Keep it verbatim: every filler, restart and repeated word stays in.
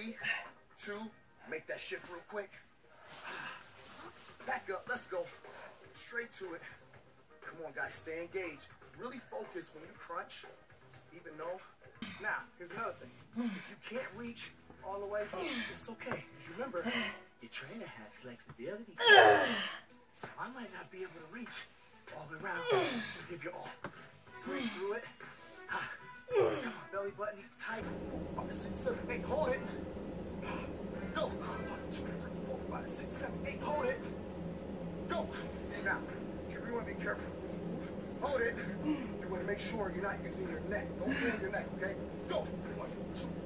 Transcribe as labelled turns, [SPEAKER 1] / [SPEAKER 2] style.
[SPEAKER 1] Three, two, make that shift real quick. Back up, let's go. Straight to it. Come on, guys, stay engaged. Really focus when you crunch, even though. Now, here's another thing. If you can't reach all the way, it's okay. Remember, your trainer has flexibility. So I might not be able to reach all the way around. Just give your all. Breathe through it. Come on, belly button tight. Four, five, six, seven, eight. Hold it. Go. One, two, three, four, five, six, seven, eight. Hold it. Go. Now, you really want to be careful. Hold it. You want to make sure you're not using your neck. Don't pull your neck, okay? Go. One, two,